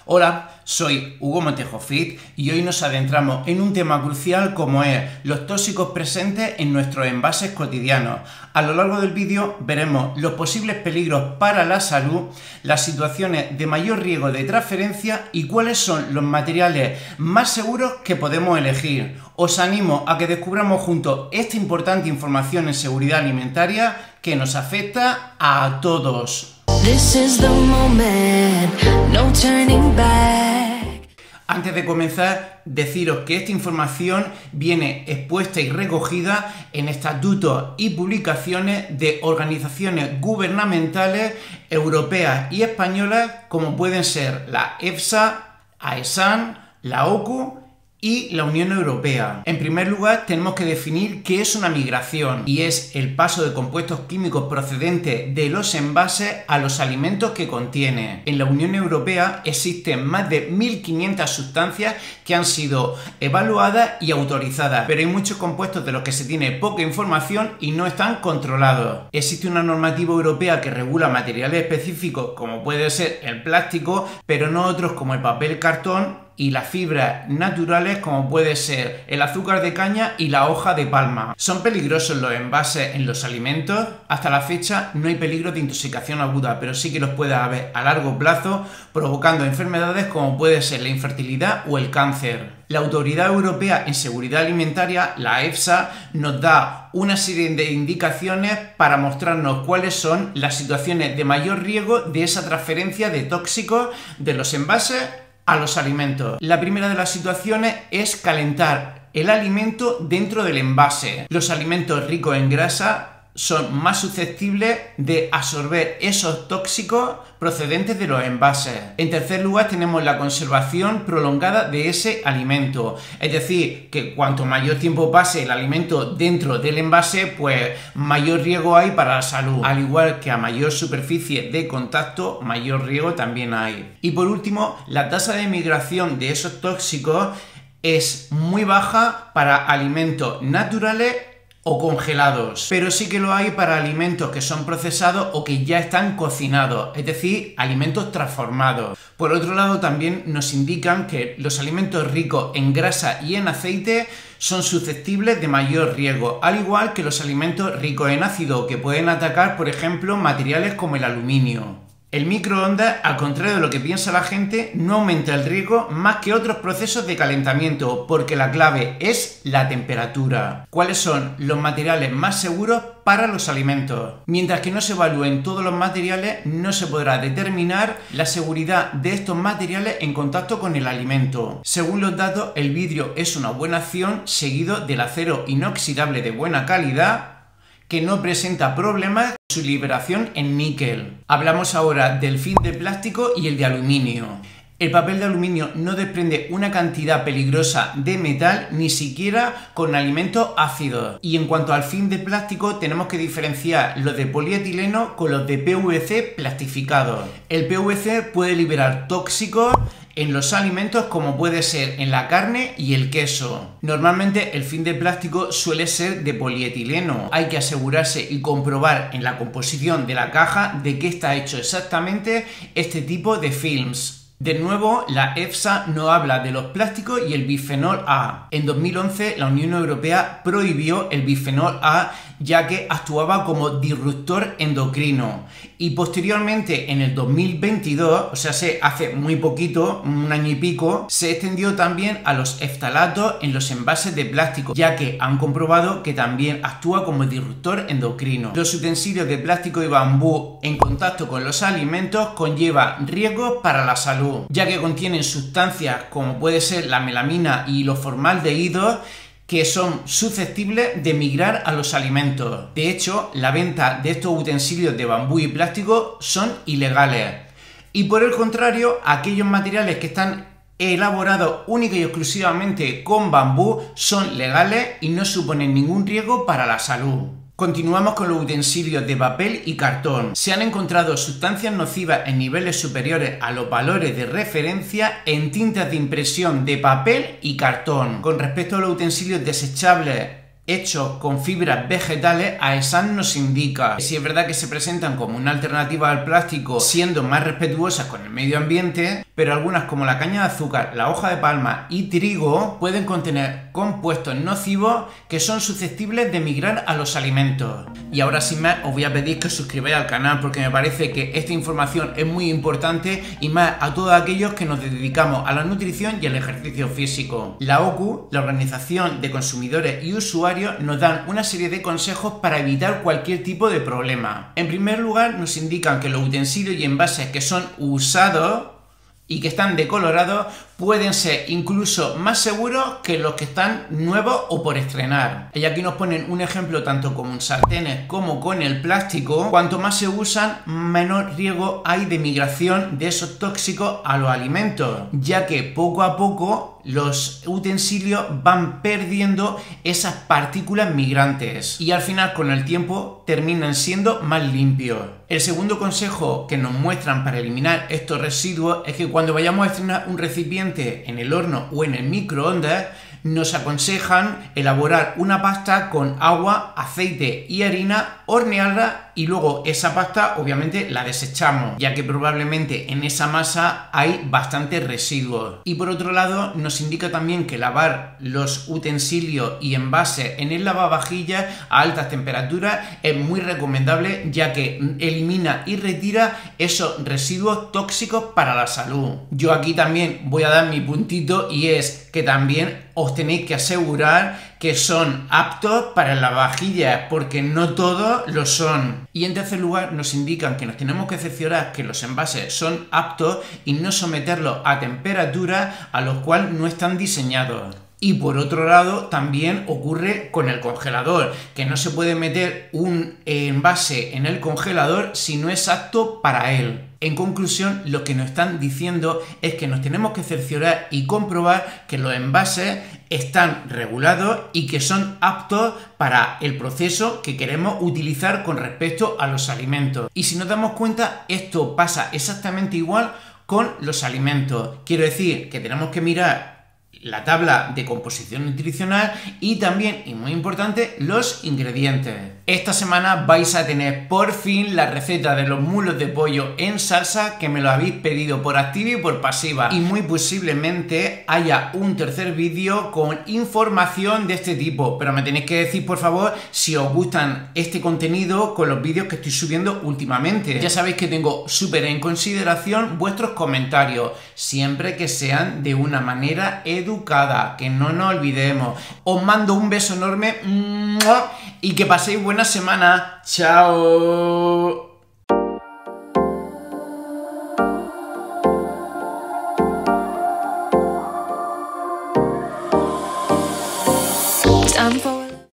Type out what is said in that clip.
Hola, soy Hugo Montejo Fit y hoy nos adentramos en un tema crucial como es los tóxicos presentes en nuestros envases cotidianos. A lo largo del vídeo veremos los posibles peligros para la salud, las situaciones de mayor riesgo de transferencia y cuáles son los materiales más seguros que podemos elegir. Os animo a que descubramos juntos esta importante información en seguridad alimentaria que nos afecta a todos. This is the moment, no turning back. Antes de comenzar, deciros que esta información viene expuesta y recogida en estatutos y publicaciones de organizaciones gubernamentales europeas y españolas como pueden ser la EFSA, AESAN, la OCU y la Unión Europea. En primer lugar, tenemos que definir qué es una migración y es el paso de compuestos químicos procedentes de los envases a los alimentos que contiene. En la Unión Europea existen más de 1.500 sustancias que han sido evaluadas y autorizadas, pero hay muchos compuestos de los que se tiene poca información y no están controlados. Existe una normativa europea que regula materiales específicos como puede ser el plástico, pero no otros como el papel cartón y las fibras naturales como puede ser el azúcar de caña y la hoja de palma. ¿Son peligrosos los envases en los alimentos? Hasta la fecha no hay peligro de intoxicación aguda, pero sí que los puede haber a largo plazo, provocando enfermedades como puede ser la infertilidad o el cáncer. La Autoridad Europea en Seguridad Alimentaria, la EFSA, nos da una serie de indicaciones para mostrarnos cuáles son las situaciones de mayor riesgo de esa transferencia de tóxicos de los envases a los alimentos. La primera de las situaciones es calentar el alimento dentro del envase. Los alimentos ricos en grasa son más susceptibles de absorber esos tóxicos procedentes de los envases. En tercer lugar tenemos la conservación prolongada de ese alimento, es decir, que cuanto mayor tiempo pase el alimento dentro del envase, pues mayor riesgo hay para la salud, al igual que a mayor superficie de contacto, mayor riesgo también hay. Y por último, la tasa de migración de esos tóxicos es muy baja para alimentos naturales o congelados, pero sí que lo hay para alimentos que son procesados o que ya están cocinados, es decir, alimentos transformados. Por otro lado, también nos indican que los alimentos ricos en grasa y en aceite son susceptibles de mayor riesgo, al igual que los alimentos ricos en ácido, que pueden atacar, por ejemplo, materiales como el aluminio. El microondas, al contrario de lo que piensa la gente, no aumenta el riesgo más que otros procesos de calentamiento, porque la clave es la temperatura. ¿Cuáles son los materiales más seguros para los alimentos? Mientras que no se evalúen todos los materiales, no se podrá determinar la seguridad de estos materiales en contacto con el alimento. Según los datos, el vidrio es una buena opción, seguido del acero inoxidable de buena calidad, que no presenta problemas con su liberación en níquel. Hablamos ahora del film de plástico y el de aluminio. El papel de aluminio no desprende una cantidad peligrosa de metal ni siquiera con alimentos ácidos. Y en cuanto al film de plástico, tenemos que diferenciar los de polietileno con los de PVC plastificados. El PVC puede liberar tóxicos en los alimentos como puede ser en la carne y el queso. Normalmente el film de plástico suele ser de polietileno. Hay que asegurarse y comprobar en la composición de la caja de qué está hecho exactamente este tipo de films. De nuevo, la EFSA no habla de los plásticos y el bisfenol A. En 2011, la Unión Europea prohibió el bisfenol A ya que actuaba como disruptor endocrino. Y posteriormente, en el 2022, o sea, hace muy poquito, un año y pico, se extendió también a los eftalatos en los envases de plástico, ya que han comprobado que también actúa como disruptor endocrino. Los utensilios de plástico y bambú en contacto con los alimentos conlleva riesgos para la salud, ya que contienen sustancias como puede ser la melamina y los formaldehídos, que son susceptibles de migrar a los alimentos. De hecho, la venta de estos utensilios de bambú y plástico son ilegales. Y por el contrario, aquellos materiales que están elaborados única y exclusivamente con bambú son legales y no suponen ningún riesgo para la salud. Continuamos con los utensilios de papel y cartón. Se han encontrado sustancias nocivas en niveles superiores a los valores de referencia en tintas de impresión de papel y cartón. Con respecto a los utensilios desechables hechos con fibras vegetales, AESAN nos indica que si es verdad que se presentan como una alternativa al plástico, siendo más respetuosas con el medio ambiente, pero algunas como la caña de azúcar, la hoja de palma y trigo pueden contener compuestos nocivos que son susceptibles de migrar a los alimentos. Y ahora sin más os voy a pedir que os suscribáis al canal porque me parece que esta información es muy importante y más a todos aquellos que nos dedicamos a la nutrición y al ejercicio físico. La OCU, la Organización de Consumidores y Usuarios, nos dan una serie de consejos para evitar cualquier tipo de problema. En primer lugar, nos indican que los utensilios y envases que son usados y que están decolorados pueden ser incluso más seguros que los que están nuevos o por estrenar. Y aquí nos ponen un ejemplo tanto con sartenes como con el plástico. Cuanto más se usan, menor riesgo hay de migración de esos tóxicos a los alimentos, ya que poco a poco los utensilios van perdiendo esas partículas migrantes y al final con el tiempo terminan siendo más limpios. El segundo consejo que nos muestran para eliminar estos residuos es que cuando vayamos a estrenar un recipiente en el horno o en el microondas, nos aconsejan elaborar una pasta con agua, aceite y harina, hornearla y luego esa pasta obviamente la desechamos, ya que probablemente en esa masa hay bastantes residuos. Y por otro lado nos indica también que lavar los utensilios y envases en el lavavajillas a altas temperaturas es muy recomendable, ya que elimina y retira esos residuos tóxicos para la salud. Yo aquí también voy a dar mi puntito y es que también os tenéis que asegurar que son aptos para las vajillas, porque no todos lo son. Y en tercer lugar nos indican que nos tenemos que cerciorar que los envases son aptos y no someterlos a temperaturas a los cuales no están diseñados. Y por otro lado también ocurre con el congelador, que no se puede meter un envase en el congelador si no es apto para él. En conclusión, lo que nos están diciendo es que nos tenemos que cerciorar y comprobar que los envases están regulados y que son aptos para el proceso que queremos utilizar con respecto a los alimentos. Y si nos damos cuenta, esto pasa exactamente igual con los alimentos. Quiero decir que tenemos que mirar la tabla de composición nutricional y también, y muy importante, los ingredientes. Esta semana vais a tener por fin la receta de los muslos de pollo en salsa, que me lo habéis pedido por activa y por pasiva, y muy posiblemente haya un tercer vídeo con información de este tipo, pero me tenéis que decir por favor si os gustan este contenido con los vídeos que estoy subiendo últimamente. Ya sabéis que tengo súper en consideración vuestros comentarios, siempre que sean de una manera educada, que no nos olvidemos. Os mando un beso enorme y que paséis buena semana. ¡Chao! Time for